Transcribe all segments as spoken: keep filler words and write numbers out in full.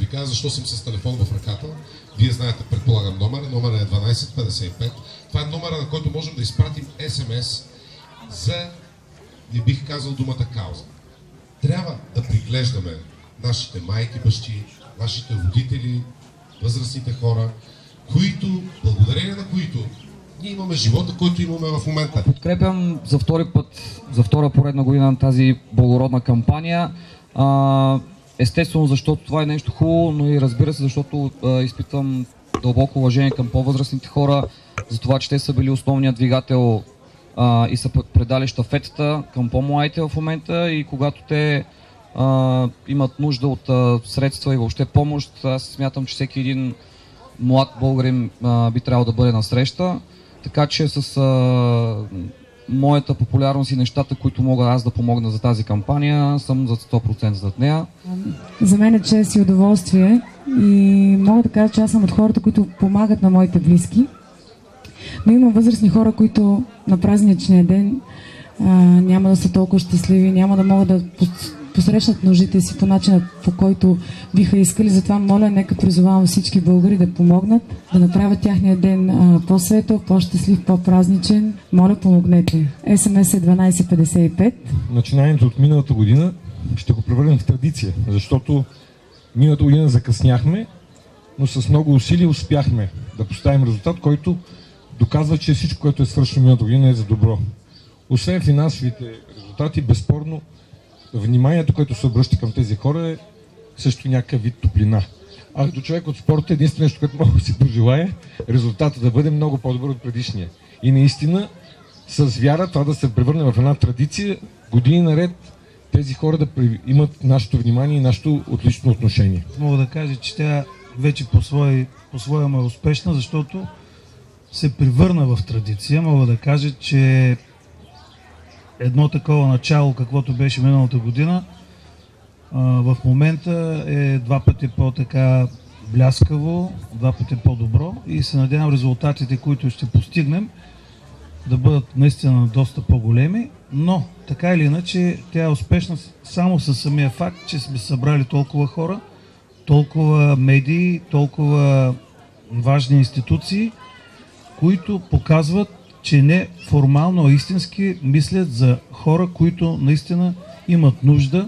ви кажа защо съм с телефон в ръката. Вие знаете, предполагам, номера. Номера е дванайсет петдесет и пет. Това е номера, на който можем да изпратим ес ем ес за, не бих казал думата кауза. Трябва да приглеждаме нашите майки, бащи, нашите родители, възрастните хора, които, благодарение на които ние имаме живота, който имаме в момента. Подкрепям за втори път, за втора поредна година на тази благородна кампания. А, естествено, защото това е нещо хубаво, но и разбира се, защото а, изпитвам дълбоко уважение към по-възрастните хора, за това, че те са били основният двигател а, и са предали щафетата към по-младите в момента и когато те а, имат нужда от а, средства и въобще помощ, аз смятам, че всеки един млад българин а, би трябвало да бъде насреща. Така че с а, моята популярност и нещата, които мога аз да помогна за тази кампания, съм за сто процента зад нея. За мен е чест и удоволствие и мога да кажа, че аз съм от хората, които помагат на моите близки. Но има възрастни хора, които на празничния ден а, няма да са толкова щастливи, няма да могат да посрещнат нуждите си по начина, по който биха искали. Затова моля, нека призовавам всички българи да помогнат, да направят тяхния ден по-светъл, по-щастлив, по-празничен. Моля, помогнете. ес ем ес е дванайсет петдесет и пет. Начинанието от миналата година ще го превърнем в традиция, защото миналата година закъсняхме, но с много усилия успяхме да поставим резултат, който доказва, че всичко, което е свършено миналата година, е за добро. Освен финансовите резултати, безспорно, вниманието, което се обръща към тези хора, е също някакъв вид топлина. А като човек от спорта, единствено нещо, което мога да си пожелая, резултатът да бъде много по-добър от предишния. И наистина, с вяра това да се превърне в една традиция, години наред тези хора да имат нашето внимание и нашето отлично отношение. Мога да кажа, че тя вече по-своя по е успешна, защото се превърна в традиция. Мога да кажа, че едно такова начало, каквото беше миналата година, в момента е два пъти по-така бляскаво, два пъти по-добро и се надявам резултатите, които ще постигнем, да бъдат наистина доста по-големи, но така или иначе тя е успешна само със самия факт, че сме събрали толкова хора, толкова медии, толкова важни институции, които показват, че не формално, а истински мислят за хора, които наистина имат нужда.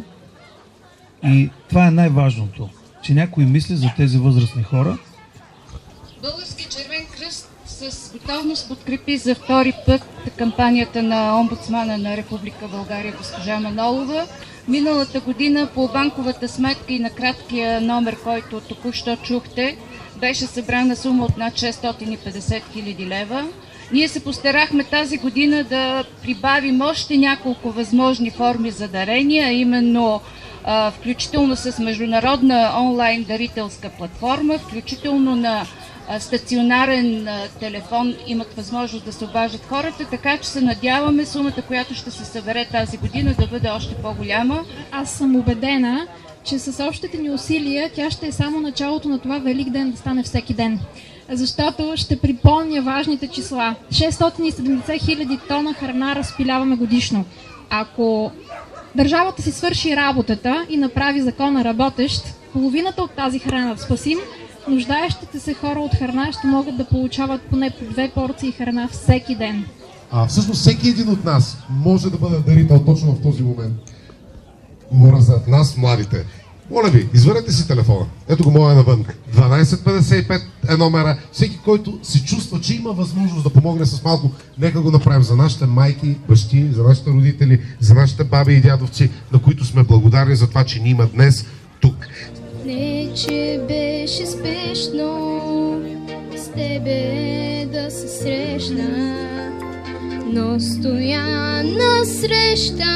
И това е най-важното, че някой мисли за тези възрастни хора. Български червен кръст с готовност подкрепи за втори път кампанията на омбудсмана на Република България госпожа Манолова. Миналата година по банковата сметка и на краткия номер, който току-що чухте, беше събрана сума от над шестстотин и петдесет хиляди лева. Ние се постарахме тази година да прибавим още няколко възможни форми за дарения, именно а, включително с международна онлайн дарителска платформа, включително на а, стационарен а, телефон имат възможност да се обаждат хората, така че се надяваме сумата, която ще се събере тази година, да бъде още по-голяма. Аз съм убедена, че с общите ни усилия тя ще е само началото на това Велик ден да стане всеки ден. Защото ще припомня важните числа. шестстотин и седемдесет хиляди тона храна разпиляваме годишно. Ако държавата си свърши работата и направи закона работещ, половината от тази храна да спасим, нуждаещите се хора от храна ще могат да получават поне по две порции храна всеки ден. А всъщност всеки един от нас може да бъде дарител точно в този момент. Говоря за нас, младите. Моля ви, извърнете си телефона. Ето го моя навън. дванайсет петдесет и пет е номера. Всеки, който се чувства, че има възможност да помогне с малко, нека го направим за нашите майки, бащи, за нашите родители, за нашите баби и дядовци, на които сме благодарни за това, че ни има днес тук. Не, че беше спешно с тебе да се срещна, но стоя насреща,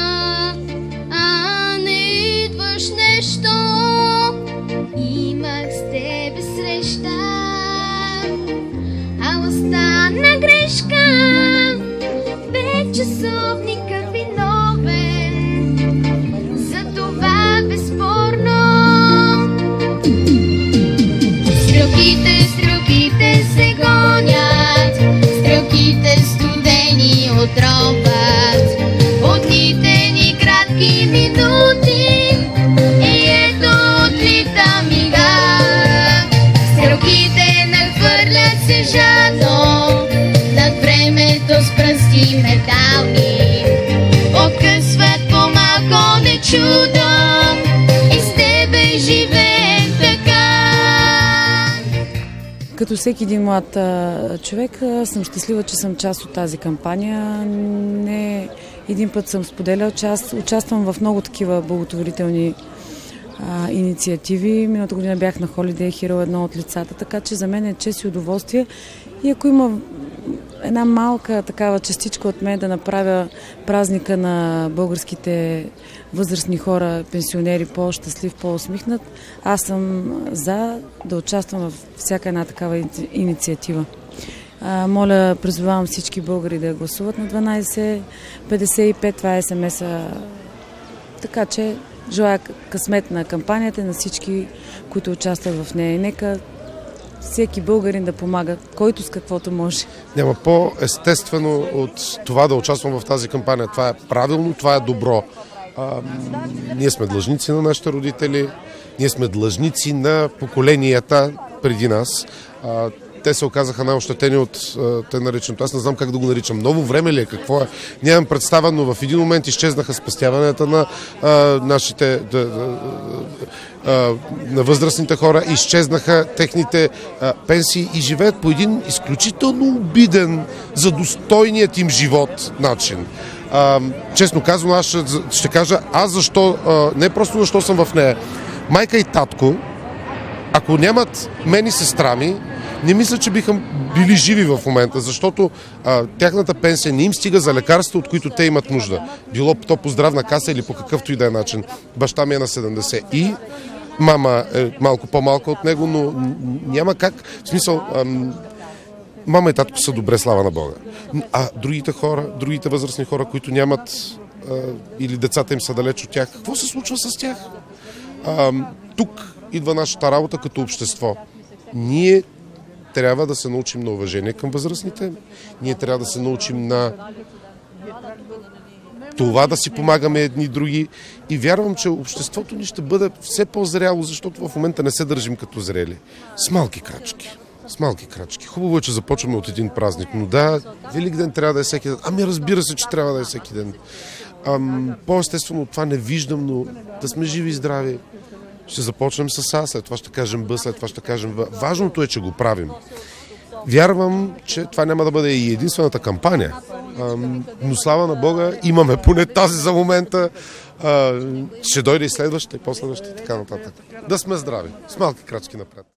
а не идваш нещо. Имах с тебе среща, ала стана грешка. Бе часовникът виновен, за това безспорно. Стрелките, стрелките се гонят, стрелките студени отровят от дните ни кратки минути. И ето отлита мига. като всеки един млад а, човек, а, съм щастлива, че съм част от тази кампания. Не един път съм споделял, че аз участвам в много такива благотворителни а, инициативи. Миналата година бях на Holiday Hero, едно от лицата, така че за мен е чест и удоволствие. И ако има една малка такава частичка от мен да направя празника на българските възрастни хора, пенсионери, по-щастлив, по-усмихнат, аз съм за да участвам в всяка една такава инициатива. А, моля, призовавам всички българи да гласуват на дванайсет петдесет и пет, това е ес ем ес-а. Така че желая късмет на кампанията, на всички, които участват в нея. И нека всеки българин да помага, който с каквото може. Няма по-естествено от това да участвам в тази кампания. Това е правилно, това е добро. А, ние сме длъжници на нашите родители, ние сме длъжници на поколенията преди нас. А, те се оказаха най-ощетени от те наричането. Аз не знам как да го наричам. Ново време ли е? Какво е? Нямам представа, но в един момент изчезнаха спестяванията на а, нашите да, да, а, на възрастните хора, изчезнаха техните а, пенсии и живеят по един изключително обиден за достойният им живот начин. А, честно казвам, аз ще, ще кажа, аз защо, а, не просто защо съм в нея. Майка и татко, ако нямат мен и сестра ми, не мисля, че биха били живи в момента, защото а, тяхната пенсия не им стига за лекарства, от които те имат нужда. Било то по здравна каса или по какъвто и да е начин. Баща ми е на седемдесет и мама е малко по-малка от него, но няма как. В смисъл, ам, мама и татко са добре, слава на Бога. А другите хора, другите възрастни хора, които нямат а, или децата им са далеч от тях, какво се случва с тях? А, тук идва нашата работа като общество. Ние трябва да се научим на уважение към възрастните, ние трябва да се научим на това да си помагаме едни други и вярвам, че обществото ни ще бъде все по-зряло, защото в момента не се държим като зрели. С малки крачки. С малки крачки. Хубаво е, че започваме от един празник, но да, Великден трябва да е всеки ден. Ами разбира се, че трябва да е всеки ден. Ам, по-естествено това не виждам, но да сме живи и здрави. Ще започнем с А, след това ще кажем Б, след това ще кажем В. Важното е, че го правим. Вярвам, че това няма да бъде и единствената кампания, но слава на Бога, имаме поне тази за момента. Ще дойде и следващата, и последващата и така нататък. Да сме здрави, с малки крачки напред.